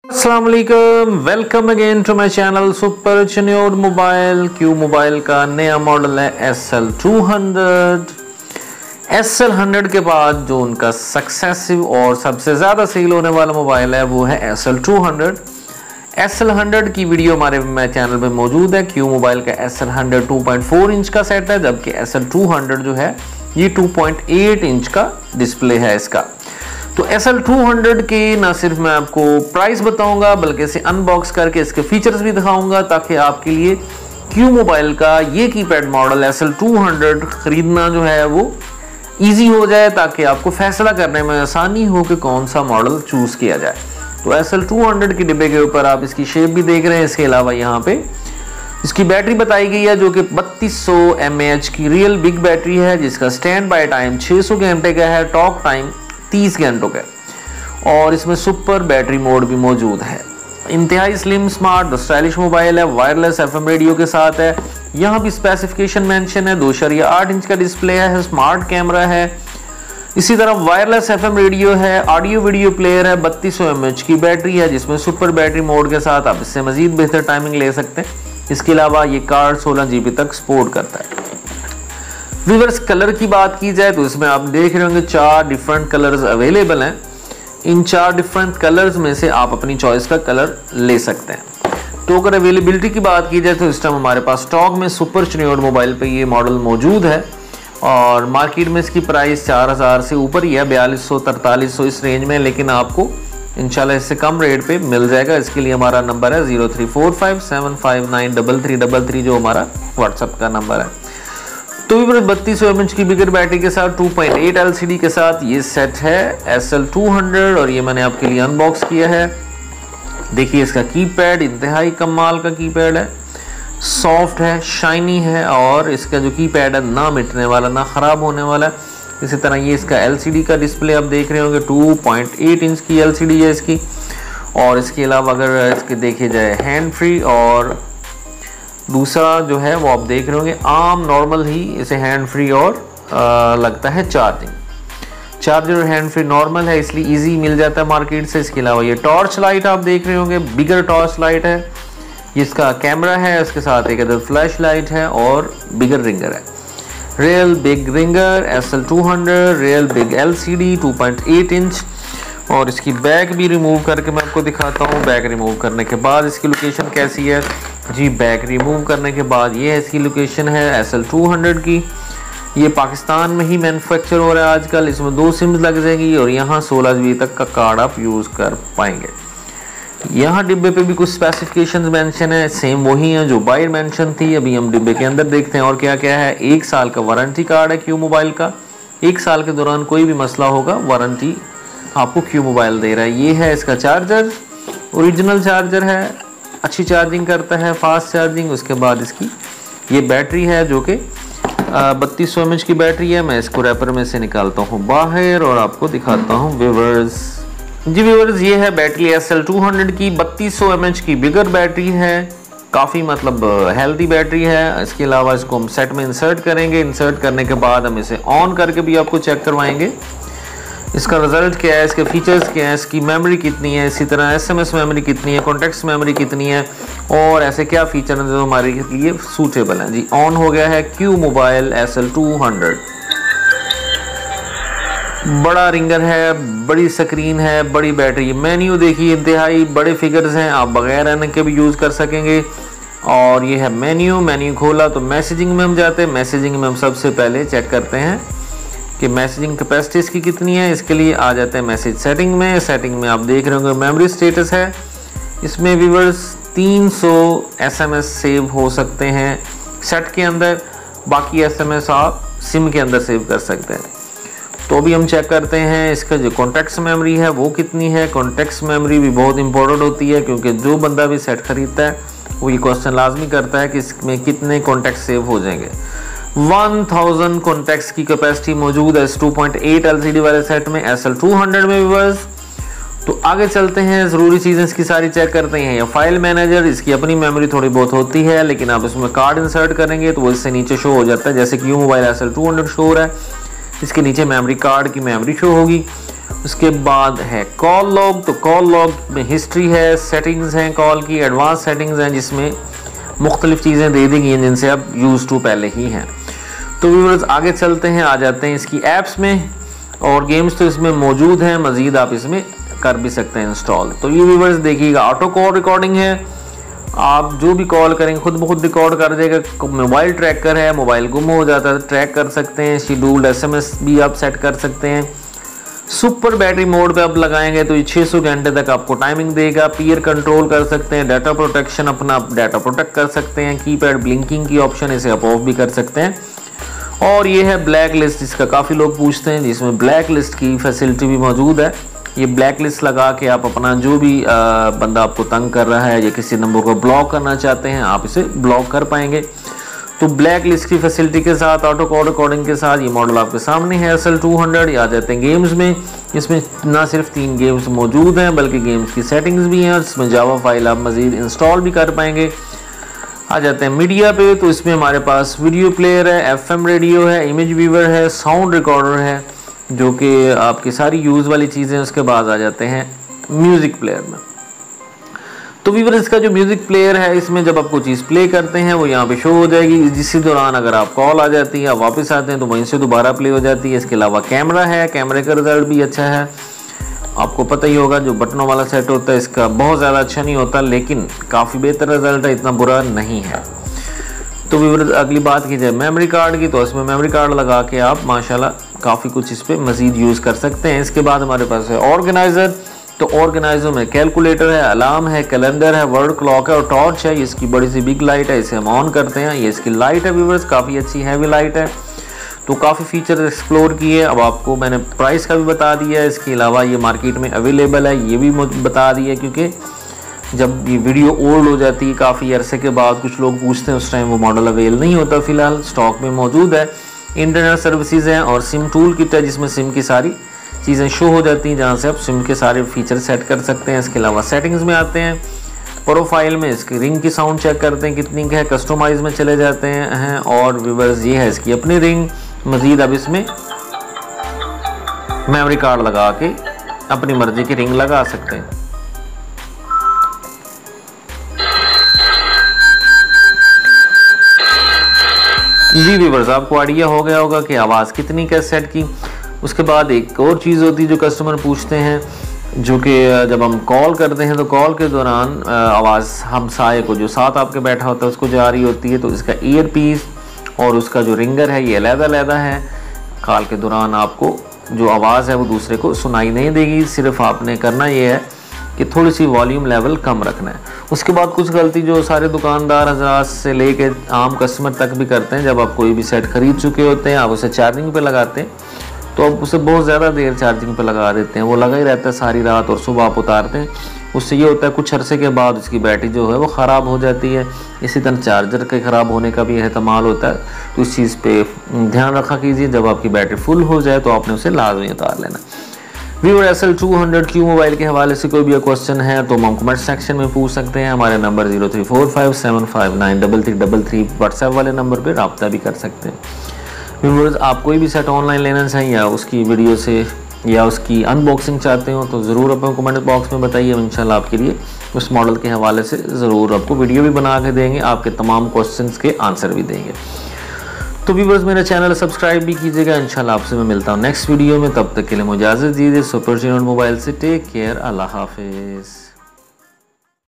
अस्सलाम वालेकुम, welcome again to my channel super Chiniot mobile. Q mobile का नया मॉडल है SL200। SL100 के बाद जो उनका सक्सेसिव और सबसे ज़्यादा सेल होने वाला मोबाइल है वो है SL200। SL100 की वीडियो हमारे चैनल पे मौजूद है। क्यू मोबाइल का SL100 2.4 इंच का सेट है, जबकि SL200 जो है ये 2.8 इंच का डिस्प्ले है इसका। तो SL200 के ना सिर्फ मैं आपको प्राइस बताऊंगा बल्कि इसे अनबॉक्स करके इसके फीचर्स भी दिखाऊंगा, ताकि आपके लिए क्यू मोबाइल का ये कीपैड मॉडल SL200 खरीदना जो है वो इजी हो जाए, ताकि आपको फैसला करने में आसानी हो कि कौन सा मॉडल चूज किया जाए। तो SL200 के डिब्बे के ऊपर आप इसकी शेप भी देख रहे हैं। इसके अलावा यहाँ पे इसकी बैटरी बताई गई है जो कि 3200 mAh की रियल बिग बैटरी है, जिसका स्टैंड बाय टाइम 600 घंटे का है, टॉक टाइम 30 घंटों का, और इसमें सुपर बैटरी मोड भी मौजूद है। इंतहाई स्लिम स्मार्ट स्टाइलिश मोबाइल है, वायरलेस FM रेडियो के साथ है। यहाँ भी स्पेसिफिकेशन मेंशन है, 2.8 इंच का डिस्प्ले है, स्मार्ट कैमरा है, इसी तरह वायरलेस FM रेडियो है, ऑडियो वीडियो प्लेयर है, 3200 mAh की बैटरी है जिसमें सुपर बैटरी मोड के साथ आप इससे मजीद बेहतर टाइमिंग ले सकते हैं। इसके अलावा ये कार्ड 16 GB तक सपोर्ट करता है। व्यूअर्स, कलर की बात की जाए तो इसमें आप देख रहे होंगे 4 डिफरेंट कलर्स अवेलेबल हैं। इन 4 डिफरेंट कलर्स में से आप अपनी चॉइस का कलर ले सकते हैं। तो अगर अवेलेबिलिटी की बात की जाए तो इस टाइम हमारे पास स्टॉक में सुपर चन्योड मोबाइल पे ये मॉडल मौजूद है, और मार्केट में इसकी प्राइस 4000 से ऊपर ही है, 4200-4300 इस रेंज में, लेकिन आपको इंशाल्लाह इससे कम रेट पे मिल जाएगा। इसके लिए हमारा नंबर है 034575933333 जो हमारा व्हाट्सएप का नंबर है। तो 3200 mAh की बिगर बैटरी के साथ 2.8 LCD के साथ ये सेट है SL200, और ये मैंने आपके लिए अनबॉक्स किया है। देखिए इसका कीपैड इंतहाई कमाल का कीपैड है, सॉफ्ट है, शाइनी है, और इसका जो कीपैड है ना मिटने वाला ना ख़राब होने वाला है। इसी तरह ये इसका LCD का डिस्प्ले आप देख रहे होंगे, 2.8 इंच की LCD है इसकी। और इसके अलावा अगर इसके देखे जाए हैंड फ्री, और दूसरा जो है वो आप देख रहे होंगे आम नॉर्मल ही इसे हैंड फ्री, और लगता है चार्जर हैंड फ्री नॉर्मल है, इसलिए इजी मिल जाता है मार्केट से। इसके अलावा ये टॉर्च लाइट आप देख रहे होंगे, बिगर टॉर्च लाइट है। इसका कैमरा है, उसके साथ एक अदर फ्लैश लाइट है, और बिगर रिंगर है। Real big ringer SL200, real big LCD 2.8 इंच। और इसकी बैक भी रिमूव करके मैं आपको दिखाता हूँ। बैक रिमूव करने के बाद इसकी लोकेशन कैसी है जी। बैक रिमूव करने के बाद ये इसकी लोकेशन है SL200 की। ये पाकिस्तान में ही मैन्युफैक्चर हो रहा है आजकल। इसमें 2 सिम्स लग जाएंगी, और यहाँ 16 GB तक का कार्ड आप यूज़ कर पाएंगे। यहाँ डिब्बे पे भी कुछ स्पेसिफिकेशंस मेंशन है, सेम वही है जो बाहर मेंशन थी। अभी हम डिब्बे के अंदर देखते हैं और क्या क्या है। 1 साल का वारंटी कार्ड है क्यू मोबाइल का। 1 साल के दौरान कोई भी मसला होगा वारंटी आपको क्यू मोबाइल दे रहा है। ये है इसका चार्जर, ओरिजिनल चार्जर है, अच्छी चार्जिंग करता है, फास्ट चार्जिंग। उसके बाद इसकी ये बैटरी है जो कि 3200 mAh की बैटरी है। मैं इसको रैपर में से निकालता हूँ बाहर और आपको दिखाता हूँ व्यूअर्स। जी व्यूअर्स, ये है बैटरी SL200 की, 3200 mAh की बिगर बैटरी है, काफ़ी मतलब हेल्दी बैटरी है। इसके अलावा इसको हम सेट में इंसर्ट करेंगे। इंसर्ट करने के बाद हम इसे ऑन करके भी आपको चेक करवाएंगे इसका रिजल्ट क्या है, इसके फीचर्स क्या है, इसकी मेमोरी कितनी है, इसी तरह SMS मेमोरी कितनी है, कॉन्टेक्ट्स मेमोरी कितनी है, और ऐसे क्या फीचर हैं जो हमारे लिए सूटेबल हैं। जी ऑन हो गया है क्यू मोबाइल SL200। बड़ा रिंगर है, बड़ी स्क्रीन है, बड़ी बैटरी। मेन्यू देखिए इंतहाई बड़े फिगर्स हैं, आप बगैर एन के भी यूज़ कर सकेंगे। और ये है मेन्यू खोला तो मैसेजिंग में हम जाते हैं। मैसेजिंग में हम सबसे पहले चेक करते हैं कि मैसेजिंग कैपेसिटी इसकी कितनी है। इसके लिए आ जाते हैं मैसेज सेटिंग में। सेटिंग में आप देख रहे होंगे मेमोरी स्टेटस है। इसमें व्यूअर्स 300 SMS सेव हो सकते हैं सेट के अंदर, बाकी SMS आप सिम के अंदर सेव कर सकते हैं। तो अभी हम चेक करते हैं इसका जो कॉन्टेक्ट्स मेमोरी है वो कितनी है। कॉन्टेक्ट्स मेमोरी भी बहुत इंपॉर्टेंट होती है, क्योंकि जो बंदा भी सेट खरीदता है वो ये क्वेश्चन लाजमी करता है कि इसमें कितने कॉन्टेक्ट सेव हो जाएंगे। 1000 कॉन्टेक्ट्स की कैपेसिटी मौजूद है इस 2.8 LCD वाले सेट में SL200 में व्यूअर्स। तो आगे चलते हैं, ज़रूरी चीज़ें इसकी सारी चेक करते हैं। या फाइल मैनेजर, इसकी अपनी मेमोरी थोड़ी बहुत होती है, लेकिन आप इसमें कार्ड इंसर्ट करेंगे तो वो इससे नीचे शो हो जाता है, जैसे कि यू मोबाइल SL200 शो हो रहा है। इसके नीचे मेमोरी कार्ड की मेमोरी शो होगी। उसके बाद है कॉल लॉग। तो कॉल लॉग में हिस्ट्री है, सेटिंग्स हैं कॉल की, एडवांस सेटिंग्स हैं जिसमें मुख्तलिफ चीज़ें दे दी गई हैं जिनसे आप यूज़ टू पहले ही हैं। तो व्यूअर्स आगे चलते हैं, आ जाते हैं इसकी ऐप्स में। और गेम्स तो इसमें मौजूद हैं, मज़ीद आप इसमें कर भी सकते हैं इंस्टॉल। तो ये व्यूअर्स देखिएगा, ऑटो कॉल रिकॉर्डिंग है, आप जो भी कॉल करेंगे खुद ब खुद रिकॉर्ड कर देगा। मोबाइल ट्रैकर है, मोबाइल गुम हो जाता है ट्रैक कर सकते हैं। शेड्यूल्ड SMS भी आप सेट कर सकते हैं। सुपर बैटरी मोड पे आप लगाएंगे तो ये 600 घंटे तक आपको टाइमिंग देगा। पीयर कंट्रोल कर सकते हैं, डाटा प्रोटेक्शन, अपना डाटा प्रोटेक्ट कर सकते हैं। कीपैड ब्लिंकिंग की ऑप्शन, इसे आप ऑफ भी कर सकते हैं। और ये है ब्लैक लिस्ट, जिसका काफ़ी लोग पूछते हैं, जिसमें ब्लैक लिस्ट की फैसिलिटी भी मौजूद है। ये ब्लैक लिस्ट लगा के आप अपना जो भी बंदा आपको तंग कर रहा है या किसी नंबर को ब्लॉक करना चाहते हैं, आप इसे ब्लॉक कर पाएंगे। तो ब्लैक लिस्ट की फैसिलिटी के साथ, ऑटो कॉल रिकॉर्डिंग के साथ ये मॉडल आपके सामने है SL200। आ जाते हैं गेम्स में। इसमें ना सिर्फ 3 गेम्स मौजूद हैं बल्कि गेम्स की सेटिंग्स भी हैं और इसमें जावा फाइल आप मज़ीद इंस्टॉल भी कर पाएंगे। आ जाते हैं मीडिया पे। तो इसमें हमारे पास वीडियो प्लेयर है, FM रेडियो है, इमेज व्यूवर है, साउंड रिकॉर्डर है, जो कि आपकी सारी यूज़ वाली चीज़ें। उसके बाद आ जाते हैं म्यूज़िक प्लेयर में। तो व्यूअर इसका जो म्यूज़िक प्लेयर है, इसमें जब आप कोई चीज़ प्ले करते हैं वो यहाँ पे शो हो जाएगी। इसी दौरान अगर आप कॉल आ जाती है, आप वापस आते हैं तो वहीं से दोबारा प्ले हो जाती है। इसके अलावा कैमरा है, कैमरे का रिजल्ट भी अच्छा है। आपको पता ही होगा जो बटनों वाला सेट होता है इसका बहुत ज़्यादा अच्छा नहीं होता, लेकिन काफ़ी बेहतर रिजल्ट है, इतना बुरा नहीं है। तो व्यूअर अगली बात की जाए मेमोरी कार्ड की, तो इसमें मेमोरी कार्ड लगा के आप माशाल्लाह काफ़ी कुछ इस पर मज़ीद यूज़ कर सकते हैं। इसके बाद हमारे पास है ऑर्गेनाइज़र। तो ऑर्गेनाइजर में कैलकुलेटर है, अलार्म है, कैलेंडर है, वर्ड क्लॉक है और टॉर्च है। इसकी बड़ी सी बिग लाइट है, इसे हम ऑन करते हैं। ये इसकी लाइट है व्यूअर्स, काफ़ी अच्छी हैवी लाइट है। तो काफ़ी फीचर एक्सप्लोर किए। अब आपको मैंने प्राइस का भी बता दिया है। इसके अलावा ये मार्केट में अवेलेबल है, ये भी बता दिया, क्योंकि जब ये वीडियो ओल्ड हो जाती है काफ़ी अरसे के बाद, कुछ लोग पूछते हैं, उस टाइम वो मॉडल अवेल नहीं होता। फिलहाल स्टॉक में मौजूद है। इंटरनेट सर्विसेज हैं और सिम टूल किट है, जिसमें सिम की सारी चीज़ें शो हो जाती हैं, जहाँ से आप सिम के सारे फीचर सेट कर सकते हैं। इसके अलावा सेटिंग्स में आते हैं, प्रोफाइल में इसकी रिंग की साउंड चेक करते हैं कितनी है, कस्टमाइज में चले जाते हैं और व्यूअर्स ये है इसकी अपनी रिंग। मज़ीद अब इसमें मेमोरी कार्ड लगा के अपनी मर्जी की रिंग लगा सकते हैं। जी व्यूअर्स, आपको आइडिया हो गया होगा कि आवाज़ कितनी कैसे सेट की। उसके बाद एक और चीज़ होती है जो कस्टमर पूछते हैं, जो कि जब हम कॉल करते हैं तो कॉल के दौरान आवाज़ हमसाये को, जो साथ आपके बैठा होता है, उसको जा रही होती है। तो इसका ईयर पीस और उसका जो रिंगर है ये अलग-अलग है। कॉल के दौरान आपको जो आवाज़ है वो दूसरे को सुनाई नहीं देगी। सिर्फ आपने करना ये है कि थोड़ी सी वॉल्यूम लेवल कम रखना है। उसके बाद कुछ गलती जो सारे दुकानदार हज़रात से लेके आम कस्टमर तक भी करते हैं, जब आप कोई भी सेट ख़रीद चुके होते हैं, आप उसे चार्जिंग पे लगाते हैं तो आप उसे बहुत ज़्यादा देर चार्जिंग पे लगा देते हैं, वो लगा ही रहता है सारी रात और सुबह आप उतारते हैं। उससे ये होता है कुछ अरसे के बाद उसकी बैटरी जो है वो ख़राब हो जाती है। इसी तरह चार्जर के ख़राब होने का भी एहतमाल होता है। तो इस चीज़ पे ध्यान रखा कीजिए, जब आपकी बैटरी फुल हो जाए तो आपने उसे लाजमी उतार लेना। व्यूअर SL200 Q मोबाइल के हवाले से कोई भी क्वेश्चन है तो हम कमेंट सेक्शन में पूछ सकते हैं। हमारे नंबर 0345759333 व्हाट्सएप वाले नंबर पर रब्ता भी कर सकते हैं। व्यूअर्स, आप कोई भी सेट ऑनलाइन लेना चाहिए या उसकी वीडियो से या उसकी अनबॉक्सिंग चाहते हो तो ज़रूर अपने कमेंट बॉक्स में बताइए। हम इंशाल्लाह आपके लिए उस मॉडल के हवाले से ज़रूर आपको वीडियो भी बना के देंगे, आपके तमाम क्वेश्चंस के आंसर भी देंगे। तो व्यूअर्स, मेरा चैनल सब्सक्राइब भी कीजिएगा। इंशाल्लाह आपसे मैं मिलता हूँ नेक्स्ट वीडियो में। तब तक के लिए मुझे इजाज़त दीजिए। सुपर मोबाइल से टेक केयर, अल्लाह हाफिज़।